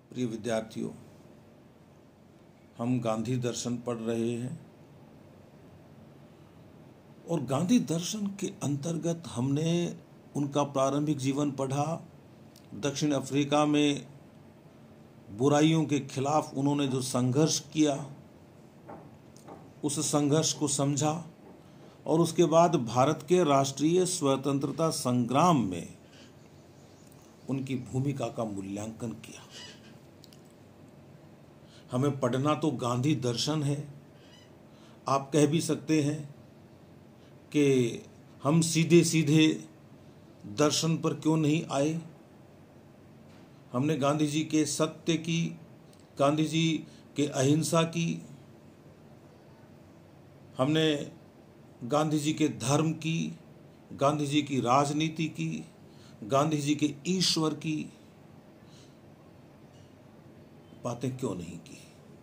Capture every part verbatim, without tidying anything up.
प्रिय विद्यार्थियों, हम गांधी दर्शन पढ़ रहे हैं और गांधी दर्शन के अंतर्गत हमने उनका प्रारंभिक जीवन पढ़ा। दक्षिण अफ्रीका में बुराइयों के खिलाफ उन्होंने जो संघर्ष किया, उस संघर्ष को समझा और उसके बाद भारत के राष्ट्रीय स्वतंत्रता संग्राम में उनकी भूमिका का मूल्यांकन किया। हमें पढ़ना तो गांधी दर्शन है। आप कह भी सकते हैं कि हम सीधे सीधे दर्शन पर क्यों नहीं आए। हमने गांधी जी के सत्य की, गांधी जी के अहिंसा की, हमने गांधी जी के धर्म की, गांधी जी की राजनीति की, गांधी जी के ईश्वर की बातें क्यों नहीं की।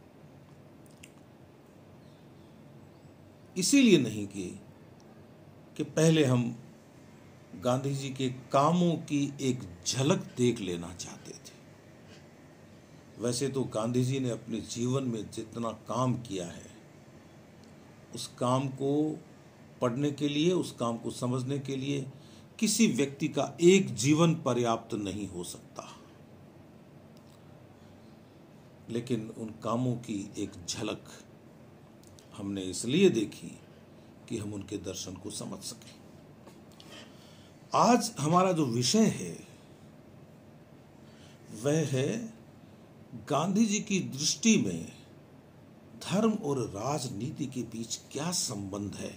इसीलिए नहीं की कि पहले हम गांधी जी के कामों की एक झलक देख लेना चाहते थे। वैसे तो गांधी जी ने अपने जीवन में जितना काम किया है, उस काम को पढ़ने के लिए, उस काम को समझने के लिए किसी व्यक्ति का एक जीवन पर्याप्त नहीं हो सकता। लेकिन उन कामों की एक झलक हमने इसलिए देखी कि हम उनके दर्शन को समझ सकें। आज हमारा जो विषय है वह है गांधी जी की दृष्टि में धर्म और राजनीति के बीच क्या संबंध है।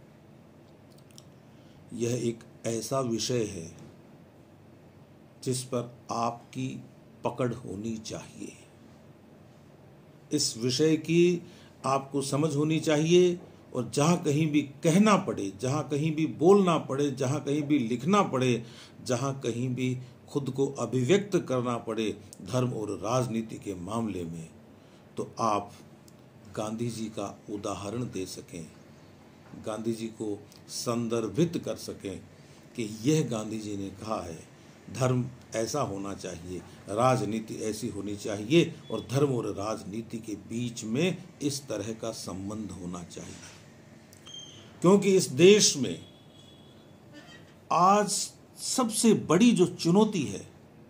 यह एक ऐसा विषय है जिस पर आपकी पकड़ होनी चाहिए। इस विषय की आपको समझ होनी चाहिए और जहाँ कहीं भी कहना पड़े, जहाँ कहीं भी बोलना पड़े, जहाँ कहीं भी लिखना पड़े, जहाँ कहीं भी खुद को अभिव्यक्त करना पड़े धर्म और राजनीति के मामले में, तो आप गांधी जी का उदाहरण दे सकें, गांधी जी को संदर्भित कर सकें कि यह गांधी जी ने कहा है, धर्म ऐसा होना चाहिए, राजनीति ऐसी होनी चाहिए और धर्म और राजनीति के बीच में इस तरह का संबंध होना चाहिए। क्योंकि इस देश में आज सबसे बड़ी जो चुनौती है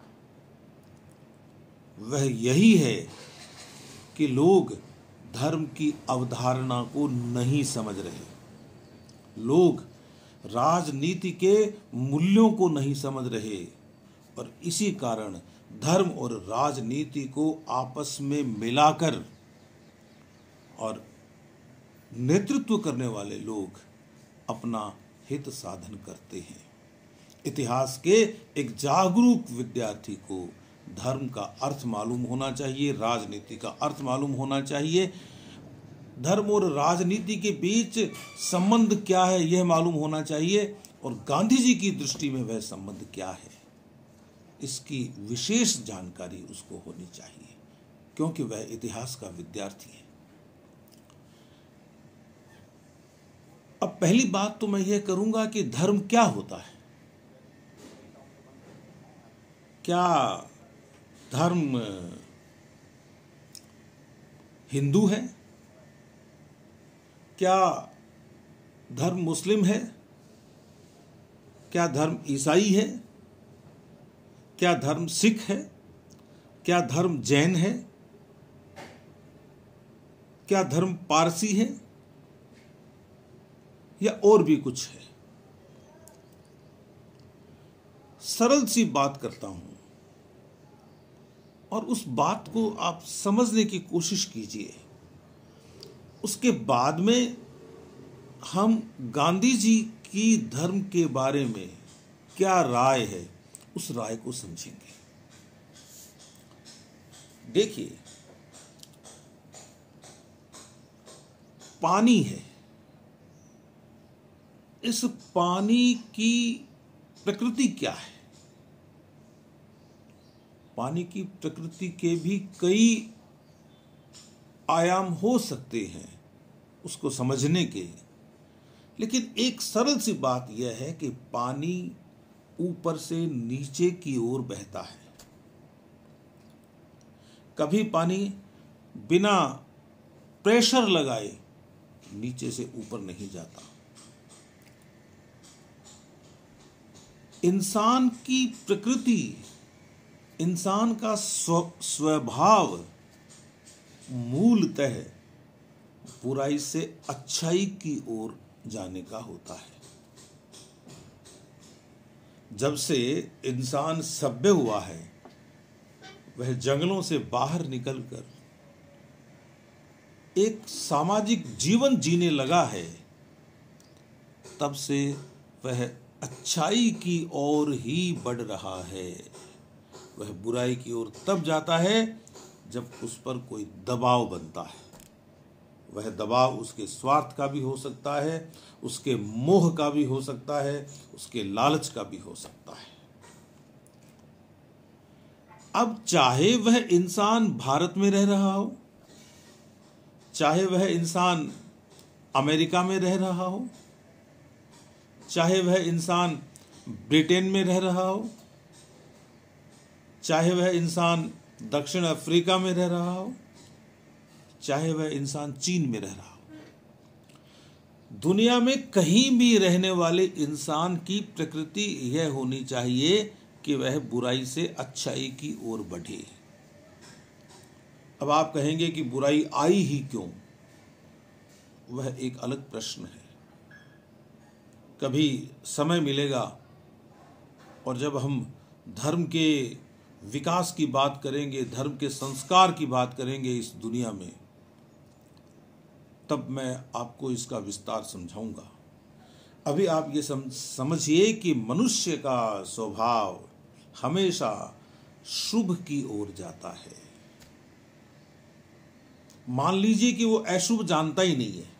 वह यही है कि लोग धर्म की अवधारणा को नहीं समझ रहे, लोग राजनीति के मूल्यों को नहीं समझ रहे और इसी कारण धर्म और राजनीति को आपस में मिलाकर और नेतृत्व करने वाले लोग अपना हित साधन करते हैं। इतिहास के एक जागरूक विद्यार्थी को धर्म का अर्थ मालूम होना चाहिए, राजनीति का अर्थ मालूम होना चाहिए, धर्म और राजनीति के बीच संबंध क्या है यह मालूम होना चाहिए और गांधी जी की दृष्टि में वह संबंध क्या है इसकी विशेष जानकारी उसको होनी चाहिए, क्योंकि वह इतिहास का विद्यार्थी है। अब पहली बात तो मैं यह करूंगा कि धर्म क्या होता है। क्या धर्म हिंदू है? क्या धर्म मुस्लिम है? क्या धर्म ईसाई है? क्या धर्म सिख है? क्या धर्म जैन है? क्या धर्म पारसी है या और भी कुछ है? सरल सी बात करता हूं और उस बात को आप समझने की कोशिश कीजिए। उसके बाद में हम गांधी जी की धर्म के बारे में क्या राय है उस राय को समझेंगे। देखिए, पानी है, इस पानी की प्रकृति क्या है? पानी की प्रकृति के भी कई आयाम हो सकते हैं उसको समझने के, लेकिन एक सरल सी बात यह है कि पानी ऊपर से नीचे की ओर बहता है। कभी पानी बिना प्रेशर लगाए नीचे से ऊपर नहीं जाता। इंसान की प्रकृति, इंसान का स्व स्वभाव मूलतः बुराई से अच्छाई की ओर जाने का होता है। जब से इंसान सभ्य हुआ है, वह जंगलों से बाहर निकलकर एक सामाजिक जीवन जीने लगा है, तब से वह अच्छाई की ओर ही बढ़ रहा है। वह बुराई की ओर तब जाता है जब उस पर कोई दबाव बनता है। वह दबाव उसके स्वार्थ का भी हो सकता है, उसके मोह का भी हो सकता है, उसके लालच का भी हो सकता है। अब चाहे वह इंसान भारत में रह रहा हो, चाहे वह इंसान अमेरिका में रह रहा हो, चाहे वह इंसान ब्रिटेन में रह रहा हो, चाहे वह इंसान दक्षिण अफ्रीका में रह रहा हो, चाहे वह इंसान चीन में रह रहा हो, दुनिया में कहीं भी रहने वाले इंसान की प्रकृति यह होनी चाहिए कि वह बुराई से अच्छाई की ओर बढ़े। अब आप कहेंगे कि बुराई आई ही क्यों? वह एक अलग प्रश्न है। कभी समय मिलेगा और जब हम धर्म के विकास की बात करेंगे, धर्म के संस्कार की बात करेंगे इस दुनिया में, तब मैं आपको इसका विस्तार समझाऊंगा। अभी आप ये समझिए कि मनुष्य का स्वभाव हमेशा शुभ की ओर जाता है। मान लीजिए कि वो अशुभ जानता ही नहीं है,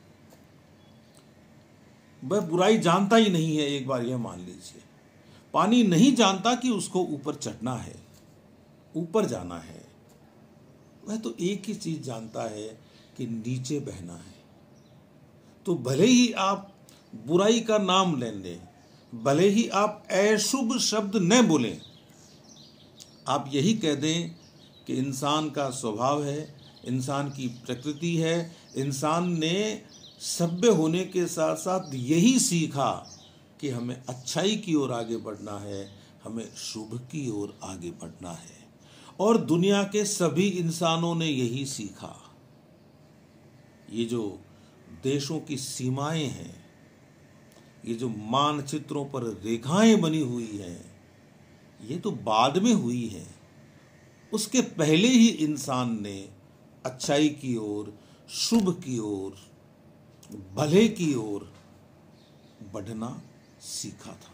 वह बुराई जानता ही नहीं है। एक बार यह मान लीजिए, पानी नहीं जानता कि उसको ऊपर चढ़ना है, ऊपर जाना है। वह तो एक ही चीज जानता है कि नीचे बहना है। तो भले ही आप बुराई का नाम ले लें, भले ही आप अशुभ शब्द न बोलें, आप यही कह दें कि इंसान का स्वभाव है, इंसान की प्रकृति है, इंसान ने सभ्य होने के साथ साथ यही सीखा कि हमें अच्छाई की ओर आगे बढ़ना है, हमें शुभ की ओर आगे बढ़ना है। और दुनिया के सभी इंसानों ने यही सीखा। ये जो देशों की सीमाएं हैं, ये जो मानचित्रों पर रेखाएं बनी हुई हैं, ये तो बाद में हुई है। उसके पहले ही इंसान ने अच्छाई की ओर, शुभ की ओर, भले की ओर बढ़ना सीखा था।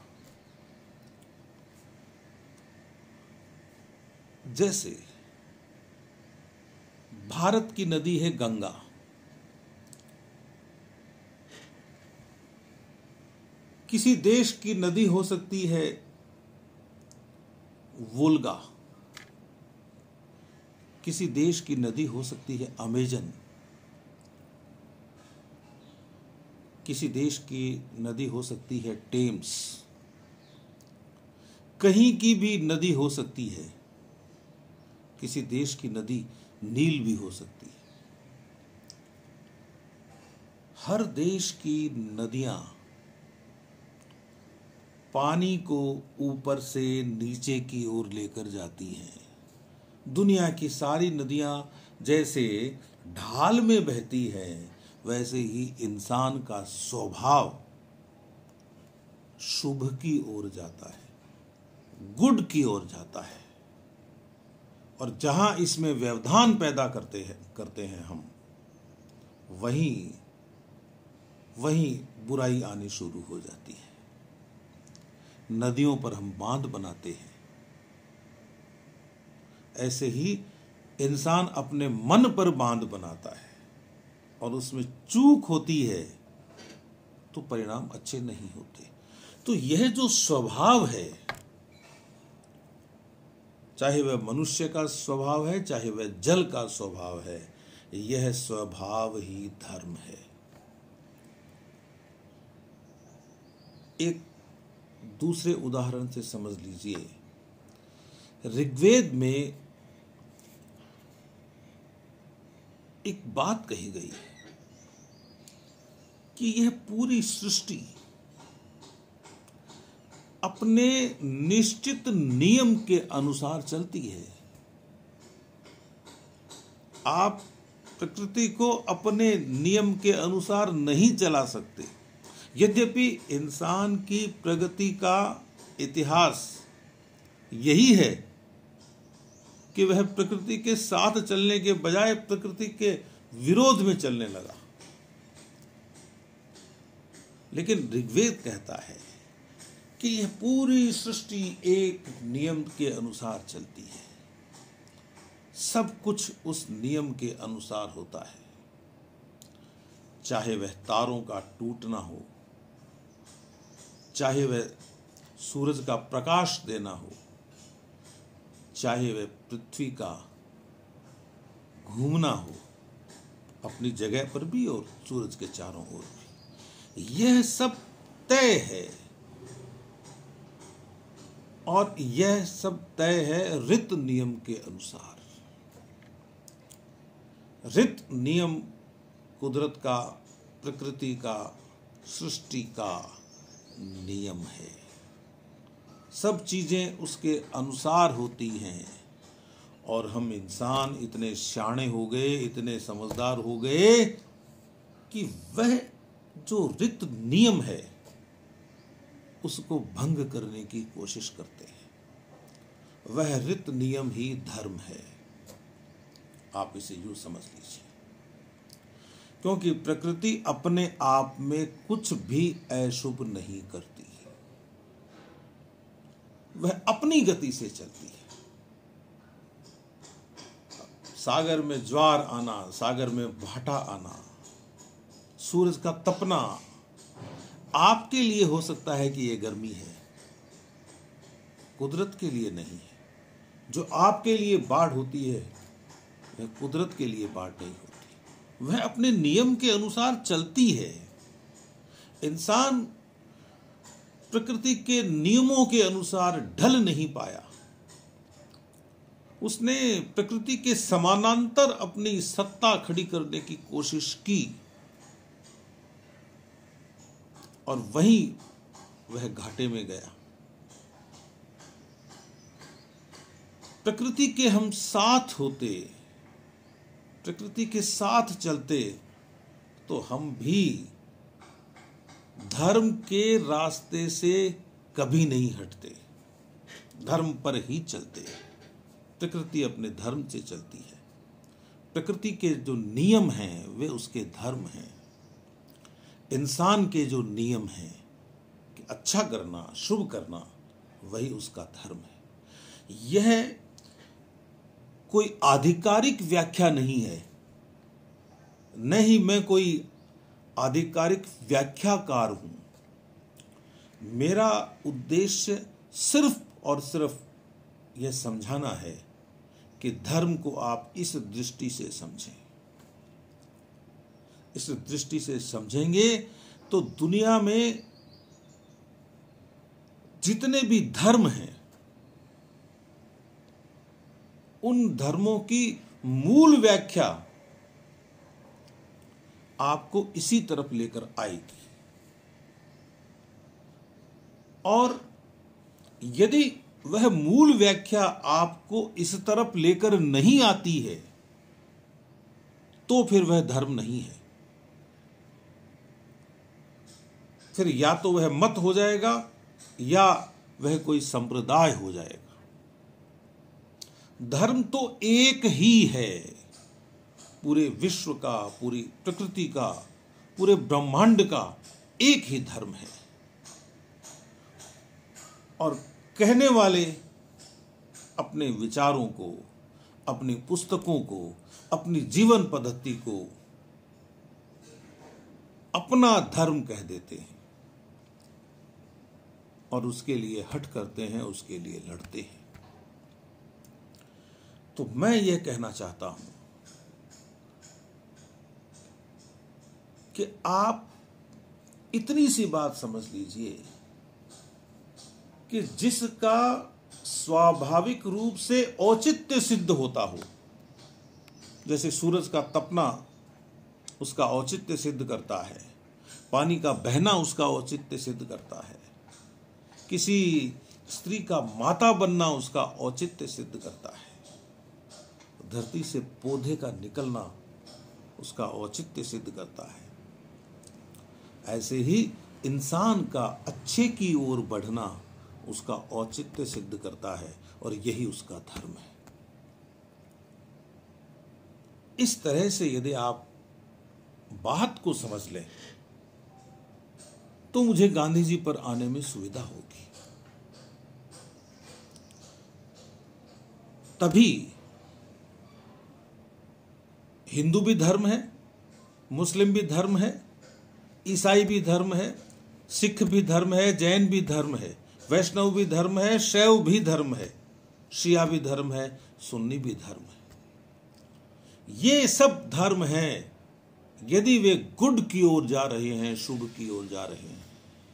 जैसे भारत की नदी है गंगा, किसी देश की नदी हो सकती है वोल्गा, किसी देश की नदी हो सकती है अमेजन, किसी देश की नदी हो सकती है टेम्स, कहीं की भी नदी हो सकती है। किसी देश की नदी नील भी हो सकती है। हर देश की नदियां पानी को ऊपर से नीचे की ओर लेकर जाती हैं। दुनिया की सारी नदियां जैसे ढाल में बहती हैं, वैसे ही इंसान का स्वभाव शुभ की ओर जाता है, गुड की ओर जाता है। और जहां इसमें व्यवधान पैदा करते हैं करते हैं हम, वहीं वहीं बुराई आनी शुरू हो जाती है। नदियों पर हम बांध बनाते हैं, ऐसे ही इंसान अपने मन पर बांध बनाता है और उसमें चूक होती है तो परिणाम अच्छे नहीं होते। तो यह जो स्वभाव है, चाहे वह मनुष्य का स्वभाव है, चाहे वह जल का स्वभाव है, यह स्वभाव ही धर्म है। एक दूसरे उदाहरण से समझ लीजिए। ऋग्वेद में एक बात कही गई है कि यह पूरी सृष्टि अपने निश्चित नियम के अनुसार चलती है। आप प्रकृति को अपने नियम के अनुसार नहीं चला सकते। यद्यपि इंसान की प्रगति का इतिहास यही है कि वह प्रकृति के साथ चलने के बजाय प्रकृति के विरोध में चलने लगा। लेकिन ऋग्वेद कहता है कि यह पूरी सृष्टि एक नियम के अनुसार चलती है। सब कुछ उस नियम के अनुसार होता है, चाहे वह तारों का टूटना हो, चाहे वह सूरज का प्रकाश देना हो, चाहे वह पृथ्वी का घूमना हो अपनी जगह पर भी और सूरज के चारों ओर भी। यह सब तय है और यह सब तय है ऋत नियम के अनुसार। ऋत नियम कुदरत का, प्रकृति का, सृष्टि का नियम है। सब चीजें उसके अनुसार होती हैं और हम इंसान इतने शाणे हो गए, इतने समझदार हो गए कि वह जो ऋत नियम है उसको भंग करने की कोशिश करते हैं। वह ऋत नियम ही धर्म है। आप इसे यूं समझ लीजिए, क्योंकि प्रकृति अपने आप में कुछ भी अशुभ नहीं करती है। वह अपनी गति से चलती है। सागर में ज्वार आना, सागर में भाटा आना, सूरज का तपना आपके लिए हो सकता है कि यह गर्मी है, कुदरत के लिए नहीं है। जो आपके लिए बाढ़ होती है वह कुदरत के लिए बाढ़ नहीं होती। वह अपने नियम के अनुसार चलती है। इंसान प्रकृति के नियमों के अनुसार ढल नहीं पाया। उसने प्रकृति के समानांतर अपनी सत्ता खड़ी करने की कोशिश की और वहीं वह घाटे में गया। प्रकृति के हम साथ होते, प्रकृति के साथ चलते तो हम भी धर्म के रास्ते से कभी नहीं हटते, धर्म पर ही चलते। प्रकृति अपने धर्म से चलती है। प्रकृति के जो नियम हैं वे उसके धर्म हैं। इंसान के जो नियम हैं कि अच्छा करना, शुभ करना, वही उसका धर्म है। यह कोई आधिकारिक व्याख्या नहीं है, न ही मैं कोई आधिकारिक व्याख्याकार हूं। मेरा उद्देश्य सिर्फ और सिर्फ यह समझाना है कि धर्म को आप इस दृष्टि से समझें। इस दृष्टि से समझेंगे तो दुनिया में जितने भी धर्म हैं उन धर्मों की मूल व्याख्या आपको इसी तरफ लेकर आएगी। और यदि वह मूल व्याख्या आपको इस तरफ लेकर नहीं आती है तो फिर वह धर्म नहीं है। फिर या तो वह मत हो जाएगा या वह कोई संप्रदाय हो जाएगा। धर्म तो एक ही है, पूरे विश्व का, पूरी प्रकृति का, पूरे ब्रह्मांड का एक ही धर्म है। और कहने वाले अपने विचारों को, अपनी पुस्तकों को, अपनी जीवन पद्धति को अपना धर्म कह देते हैं और उसके लिए हट करते हैं, उसके लिए लड़ते हैं। तो मैं यह कहना चाहता हूं कि आप इतनी सी बात समझ लीजिए कि जिसका स्वाभाविक रूप से औचित्य सिद्ध होता हो, जैसे सूरज का तपना उसका औचित्य सिद्ध करता है, पानी का बहना उसका औचित्य सिद्ध करता है, किसी स्त्री का माता बनना उसका औचित्य सिद्ध करता है, धरती से पौधे का निकलना उसका औचित्य सिद्ध करता है। ऐसे ही इंसान का अच्छे की ओर बढ़ना उसका औचित्य सिद्ध करता है और यही उसका धर्म है। इस तरह से यदि आप बात को समझ लें तो मुझे गांधी जी पर आने में सुविधा होगी। तभी हिंदू भी धर्म है, मुस्लिम भी धर्म है, ईसाई भी धर्म है, सिख भी धर्म है, जैन भी धर्म है, वैष्णव भी धर्म है, शैव भी धर्म है, शिया भी धर्म है, सुन्नी भी धर्म है। ये सब धर्म हैं यदि वे गुड की ओर जा रहे हैं, शुभ की ओर जा रहे हैं।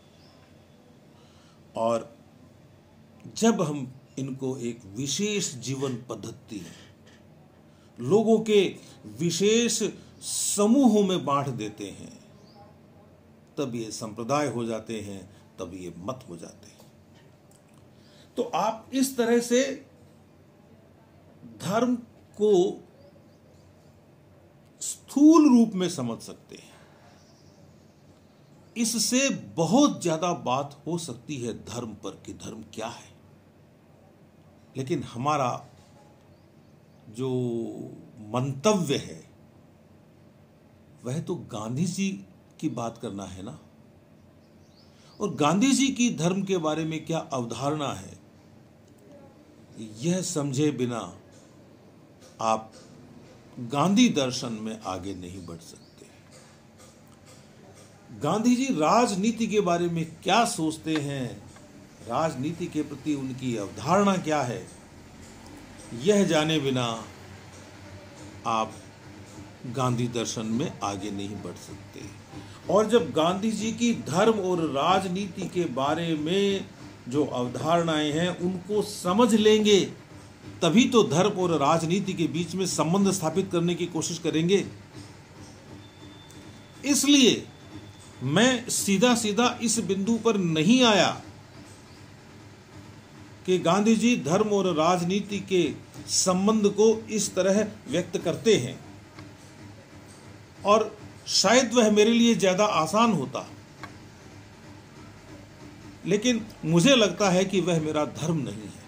और जब हम इनको एक विशेष जीवन पद्धति, लोगों के विशेष समूहों में बांट देते हैं, तब ये संप्रदाय हो जाते हैं, तब ये मत हो जाते हैं। तो आप इस तरह से धर्म को स्थूल रूप में समझ सकते हैं। इससे बहुत ज्यादा बात हो सकती है धर्म पर कि धर्म क्या है, लेकिन हमारा जो मंतव्य है वह तो गांधी जी की बात करना है ना। और गांधी जी की धर्म के बारे में क्या अवधारणा है, यह समझे बिना आप गांधी दर्शन में आगे नहीं बढ़ सकते। गांधी जी राजनीति के बारे में क्या सोचते हैं, राजनीति के प्रति उनकी अवधारणा क्या है, यह जाने बिना आप गांधी दर्शन में आगे नहीं बढ़ सकते। और जब गांधी जी की धर्म और राजनीति के बारे में जो अवधारणाएं हैं उनको समझ लेंगे, तभी तो धर्म और राजनीति के बीच में संबंध स्थापित करने की कोशिश करेंगे। इसलिए मैं सीधा सीधा इस बिंदु पर नहीं आया कि गांधी जी धर्म और राजनीति के संबंध को इस तरह व्यक्त करते हैं, और शायद वह मेरे लिए ज्यादा आसान होता, लेकिन मुझे लगता है कि वह मेरा धर्म नहीं है।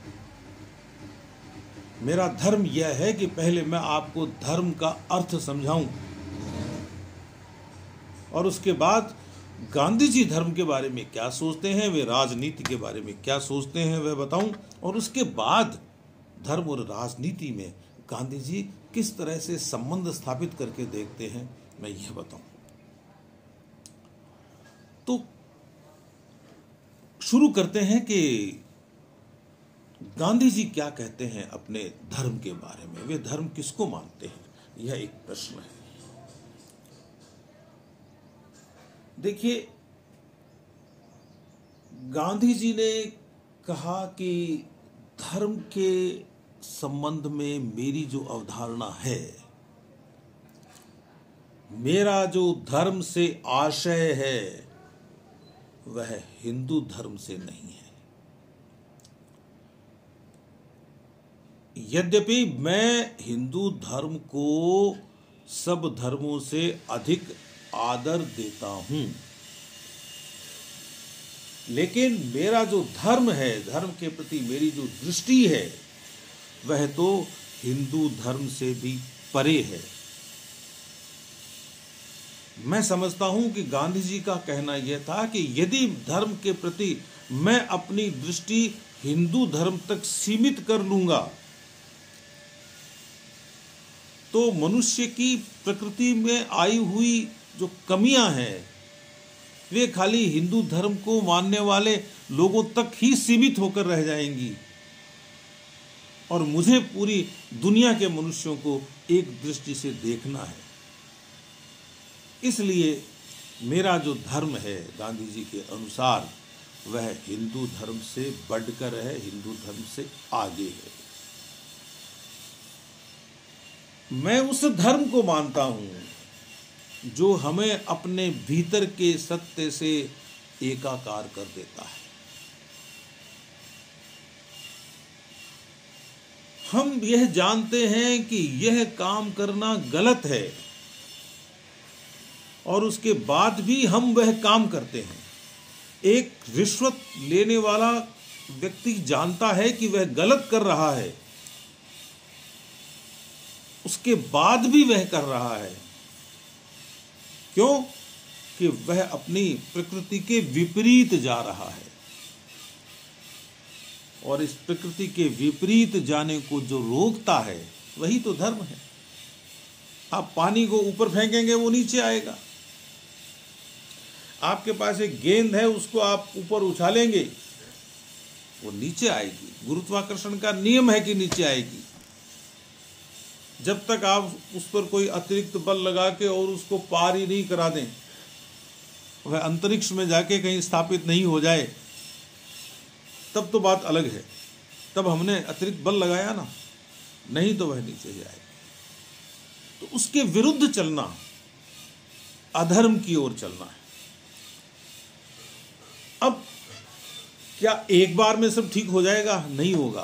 मेरा धर्म यह है कि पहले मैं आपको धर्म का अर्थ समझाऊं और उसके बाद गांधी जी धर्म के बारे में क्या सोचते हैं, वे राजनीति के बारे में क्या सोचते हैं वह बताऊं, और उसके बाद धर्म और राजनीति में गांधी जी किस तरह से संबंध स्थापित करके देखते हैं मैं यह बताऊं। तो शुरू करते हैं कि गांधी जी क्या कहते हैं अपने धर्म के बारे में, वे धर्म किसको मानते हैं, यह एक प्रश्न है। देखिए, गांधी जी ने कहा कि धर्म के संबंध में मेरी जो अवधारणा है, मेरा जो धर्म से आशय है वह हिंदू धर्म से नहीं है। यद्यपि मैं हिंदू धर्म को सब धर्मों से अधिक आदर देता हूं, लेकिन मेरा जो धर्म है, धर्म के प्रति मेरी जो दृष्टि है वह तो हिंदू धर्म से भी परे है। मैं समझता हूं कि गांधी जी का कहना यह था कि यदि धर्म के प्रति मैं अपनी दृष्टि हिंदू धर्म तक सीमित कर लूंगा तो मनुष्य की प्रकृति में आई हुई जो कमियां हैं वे खाली हिंदू धर्म को मानने वाले लोगों तक ही सीमित होकर रह जाएंगी, और मुझे पूरी दुनिया के मनुष्यों को एक दृष्टि से देखना है। इसलिए मेरा जो धर्म है गांधी जी के अनुसार वह हिंदू धर्म से बढ़कर है, हिंदू धर्म से आगे है। मैं उस धर्म को मानता हूं जो हमें अपने भीतर के सत्य से एकाकार कर देता है। हम यह जानते हैं कि यह काम करना गलत है और उसके बाद भी हम वह काम करते हैं। एक रिश्वत लेने वाला व्यक्ति जानता है कि वह गलत कर रहा है, उसके बाद भी वह कर रहा है। क्यों? कि वह अपनी प्रकृति के विपरीत जा रहा है, और इस प्रकृति के विपरीत जाने को जो रोकता है वही तो धर्म है। आप पानी को ऊपर फेंकेंगे वो नीचे आएगा। आपके पास एक गेंद है, उसको आप ऊपर उछालेंगे वो नीचे आएगी। गुरुत्वाकर्षण का नियम है कि नीचे आएगी। जब तक आप उस पर कोई अतिरिक्त बल लगा के और उसको पार ही नहीं करा दें, वह अंतरिक्ष में जाके कहीं स्थापित नहीं हो जाए, तब तो बात अलग है। तब हमने अतिरिक्त बल लगाया ना, नहीं तो वह नीचे ही आएगी। तो उसके विरुद्ध चलना अधर्म की ओर चलना है। अब क्या एक बार में सब ठीक हो जाएगा? नहीं होगा।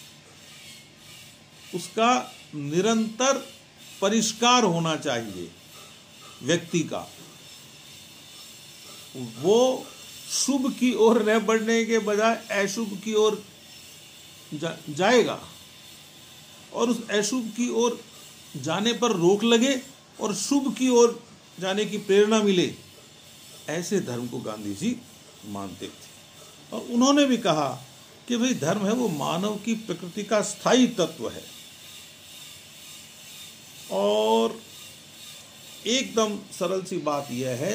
उसका निरंतर परिष्कार होना चाहिए व्यक्ति का। वो शुभ की ओर न बढ़ने के बजाय अशुभ की ओर जा, जाएगा, और उस अशुभ की ओर जाने पर रोक लगे और शुभ की ओर जाने की प्रेरणा मिले। ऐसे धर्म को गांधी जी मानते थे। और उन्होंने भी कहा कि भाई धर्म है वो मानव की प्रकृति का स्थायी तत्व है, और एकदम सरल सी बात यह है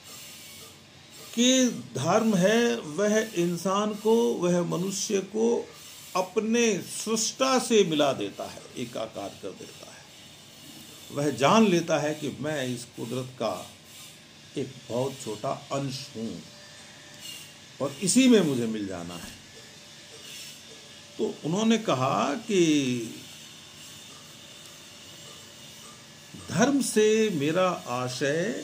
कि धर्म है वह इंसान को, वह मनुष्य को अपने सृष्टा से मिला देता है, एकाकार कर देता है। वह जान लेता है कि मैं इस कुदरत का एक बहुत छोटा अंश हूं और इसी में मुझे मिल जाना है। तो उन्होंने कहा कि धर्म से मेरा आशय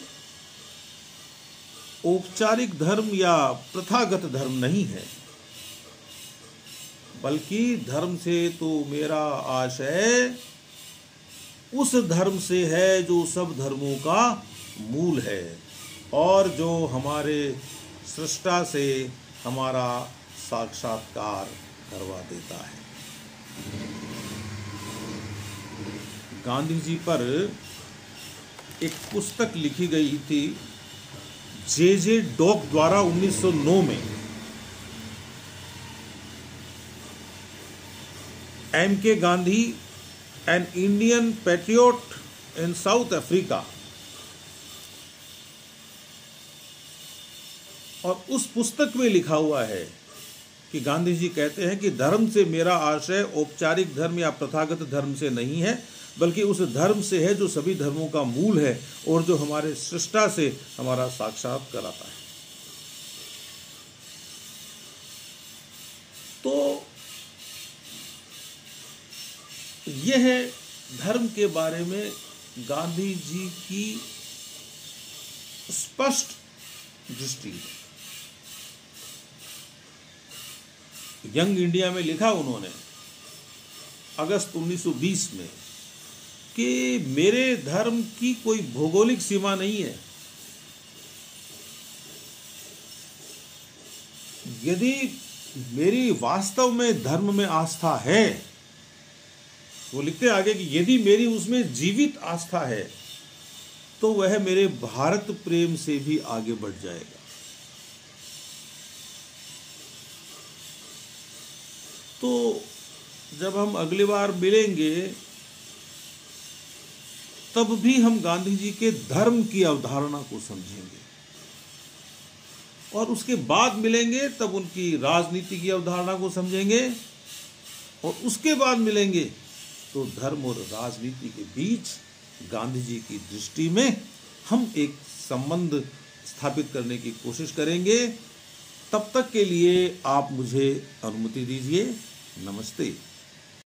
औपचारिक धर्म या प्रथागत धर्म नहीं है, बल्कि धर्म से तो मेरा आशय उस धर्म से है जो सब धर्मों का मूल है और जो हमारे सृष्टा से हमारा साक्षात्कार करवा देता है। गांधी जी पर एक पुस्तक लिखी गई थी जे जे डॉक द्वारा उन्नीस सौ नौ में। M K Gandhi an Indian patriot in South Africa. और उस पुस्तक में लिखा हुआ है कि गांधी जी कहते हैं कि धर्म से मेरा आशय औपचारिक धर्म या प्रथागत धर्म से नहीं है, बल्कि उस धर्म से है जो सभी धर्मों का मूल है और जो हमारे सृष्टा से हमारा साक्षात कराता है। तो यह धर्म के बारे में गांधी जी की स्पष्ट दृष्टि है। यंग इंडिया में लिखा उन्होंने अगस्त उन्नीस सौ बीस में कि मेरे धर्म की कोई भौगोलिक सीमा नहीं है। यदि मेरी वास्तव में धर्म में आस्था है, वो लिखते आगे कि यदि मेरी उसमें जीवित आस्था है तो वह मेरे भारत प्रेम से भी आगे बढ़ जाएगा। तो जब हम अगली बार मिलेंगे तब भी हम गांधी जी के धर्म की अवधारणा को समझेंगे, और उसके बाद मिलेंगे तब उनकी राजनीति की अवधारणा को समझेंगे, और उसके बाद मिलेंगे तो धर्म और राजनीति के बीच गांधी जी की दृष्टि में हम एक संबंध स्थापित करने की कोशिश करेंगे। तब तक के लिए आप मुझे अनुमति दीजिए। नमस्ते।